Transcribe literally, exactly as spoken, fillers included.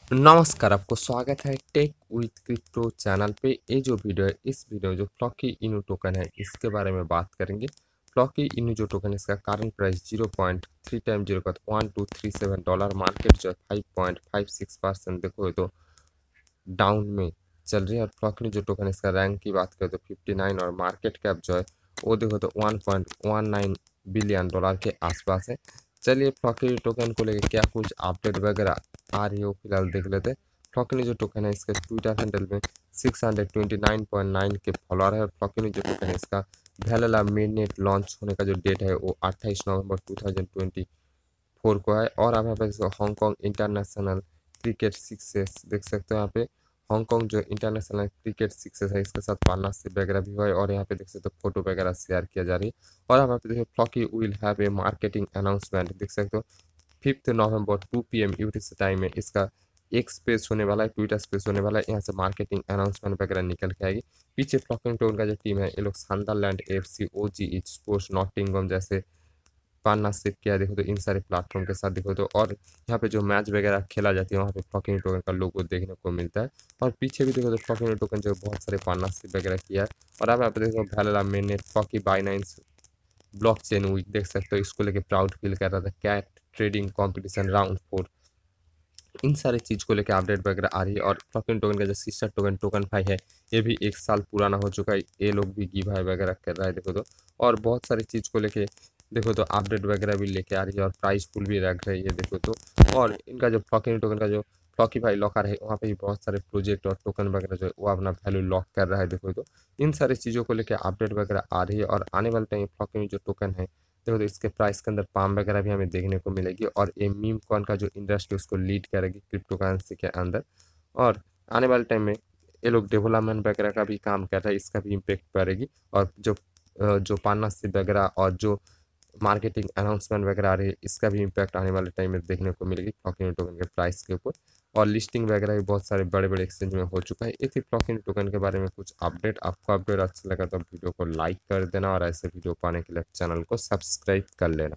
नमस्कार, आपको स्वागत है टेक विद क्रिप्टो चैनल पे। ये जो वीडियो है, इस वीडियो में जो फ्लॉकी इनू टोकन है इसके बारे में बात करेंगे। फ्लॉकी इनू जो टोकन है इसका current price zero point three time zero का one two three seven dollar, market जो है five point five six percent देखो तो डाउन में चल रही है। और फ्लॉकी जो टोकन है इसका रैंक की बात करें तो फिफ्टी नाइन और मार्केट कैप जो है वो देखो तो one point one nine billion dollar के आसपास है। चलिए फ्लॉकी टोकन को लेकर क्या कुछ अपडेट वगैरह आ रही हो फिलहाल देख लेते हैं। फ्लॉकी जो टोकन है इसके ट्विटर हैंडल में six hundred twenty nine point nine के फॉलोअर है। फ्लॉकी जो टोकन है इसका वैलिड मेननेट लॉन्च होने का जो डेट है वो अट्ठाईस नवंबर टू थाउजेंड ट्वेंटी फोर को है। और आप यहाँ पे हांगकॉन्ग इंटरनेशनल क्रिकेट सिक्सेस देख सकते हो। यहाँ पे हांगकॉन्ग जो इंटरनेशनल क्रिकेट सिक्सेस है इसके साथ पार्टनरशिप वगैरह भी हुआ है। और यहाँ पे देख सकते हो फोटो वगैरह शेयर किया जा रही है। और आप यहाँ पे देखिए Floki will have a marketing announcement देख सकते हो fifth November two P M UTC time में इसका एक स्पेस होने वाला है, ट्विटर स्पेस होने वाला है। यहाँ से मार्केटिंग अनाउंसमेंट वगैरह निकल के आएगी। पीछे फ्लॉकिंग टोन का जो टीम है ये लोग Sunderland F C O G sports Nottingham जैसे पार्टनरशिप किया है देखो तो इन सारे प्लेटफॉर्म के साथ देखो तो। और यहाँ पे जो मैच वगैरह खेला जाती है वहाँ पे फ्लॉकिंग टोकन का लोगो देखने को मिलता है। और पीछे भी देखो तो फ्लॉकिंग टोकन जो बहुत सारे पार्टनरशिप वगैरह किया है। और आप यहाँ पे देखो भैलला मैंने फ्लॉकी बाइनेंस ब्लॉकचेन वीक देख सकते हो, इसको लेके प्राउड फील कर रहा था। Cat trading competition round four, इन सारी चीज़ को लेकर अपडेट वगैरह आ रही है। और टोकन टोकन का जो सिस्टर टोकन टोकन फाई है ये भी एक साल पुराना हो चुका है, ये लोग भी गिव हाई वगैरह कर रहा है देखो तो। और बहुत सारी चीज़ को लेके देखो तो अपडेट वगैरह भी लेके आ रही है और प्राइस फुल भी रख रही है देखो तो। और इनका जो फ्लॉकिंग टोकन का जो फ्लॉकी भाई लॉकर है वहाँ पे भी बहुत सारे प्रोजेक्ट और टोकन वगैरह जो है वो अपना वैल्यू लॉक कर रहा है देखो तो। इन सारी चीज़ों को लेकर अपडेट वगैरह आ रही है। और आने वाले टाइम फ्लॉकिंग जो टोकन है देखो तो इसके प्राइस के अंदर पाम वगैरह भी हमें देखने को मिलेगी। और ये मीम कॉइन का जो इंडस्ट्री उसको लीड करेगी क्रिप्टो करेंसी के अंदर। और आने वाले टाइम में ये लोग डेवलपमेंट वगैरह का भी काम कर रहे हैं, इसका भी इम्पेक्ट पड़ेगी। और जो अ, जो पार्टनरशिप वगैरह और जो मार्केटिंग अनाउंसमेंट वगैरह आ रही है इसका भी इम्पैक्ट आने वाले टाइम में देखने को मिलेगी फ्लॉकिंग टोकन के प्राइस के ऊपर। और लिस्टिंग वगैरह भी बहुत सारे बड़े बड़े एक्सचेंज में हो चुका है। ये थी फ्लॉकिंग टोकन के बारे में कुछ अपडेट। आपको अपडेट अच्छा लगा तो वीडियो को लाइक कर देना और ऐसे वीडियो पाने के लिए चैनल को सब्सक्राइब कर लेना।